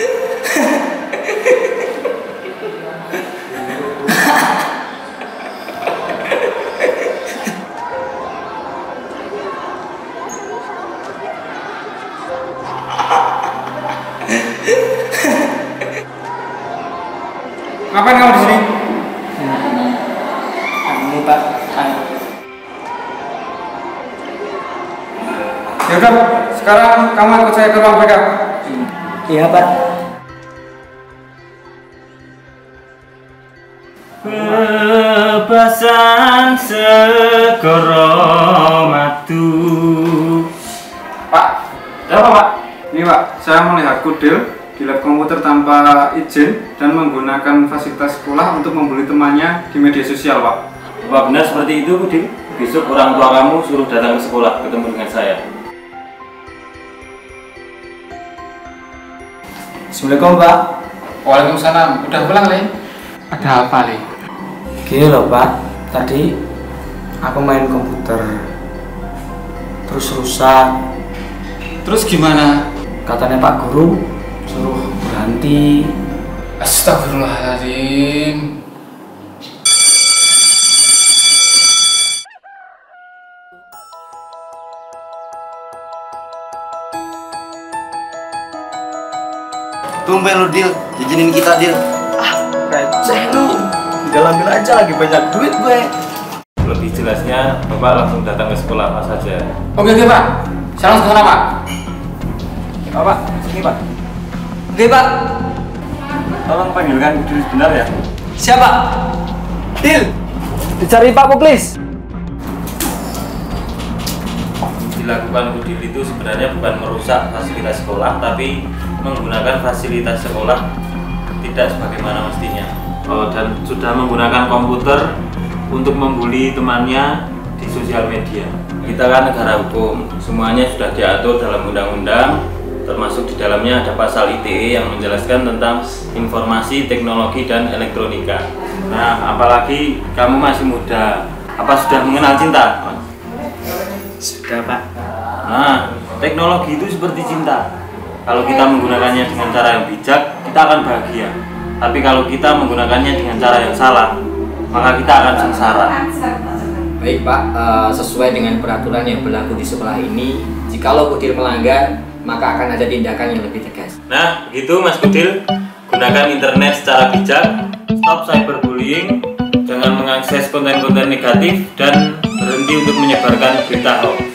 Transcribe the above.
Ngapain kamu di sini? Ini Pak. Ya udah, sekarang kamu ikut saya ke ruang BK. Iya Pak. Bebasan segoro matu. Pak, apa Pak? Ini Pak, saya melihat kudil di lab komputer tanpa izin dan menggunakan fasilitas sekolah untuk membuli temannya di media sosial, Pak. Apa benar seperti itu, Kudil? Besok orang tua kamu suruh datang ke sekolah ketemu dengan saya. Assalamualaikum Pak. Waalaikumsalam. Udah pulang, Le? Ada apa, Le? Gini loh Pak, tadi aku main komputer terus rusak. Terus gimana? Katanya Pak Guru suruh berhenti. Astagfirullahaladzim. Tumben lu, Dil, izinin kita, Dil. Receh lu. Tinggal ambil aja, lagi banyak duit gue. Lebih jelasnya, Bapak langsung datang ke sekolah Mas saja. Oke, Pak. Saya langsung ke sana, Pak. Bapak, sini Pak. Oke Pak. Tolong panggilkan Kudil sebentar ya. Siapa? Dil. Dicari Pak Muklis. Dilakukan Kudil itu sebenarnya bukan merusak fasilitas sekolah, tapi menggunakan fasilitas sekolah tidak sebagaimana mestinya. Dan sudah menggunakan komputer untuk membuli temannya di sosial media. Kita kan negara hukum, semuanya sudah diatur dalam undang-undang, termasuk di dalamnya ada pasal ITE yang menjelaskan tentang informasi, teknologi, dan elektronika. Nah, apalagi kamu masih muda, apa sudah mengenal cinta? Sudah Pak. Nah, teknologi itu seperti cinta. Kalau kita menggunakannya dengan cara yang bijak, kita akan bahagia. Tapi kalau kita menggunakannya dengan cara yang salah, maka kita akan sengsara. Baik Pak, sesuai dengan peraturan yang berlaku di sekolah ini, jikalau Kudil melanggar, maka akan ada tindakan yang lebih tegas. Nah, begitu Mas Kudil, gunakan internet secara bijak, stop cyberbullying, jangan mengakses konten-konten negatif, dan berhenti untuk menyebarkan berita hoax.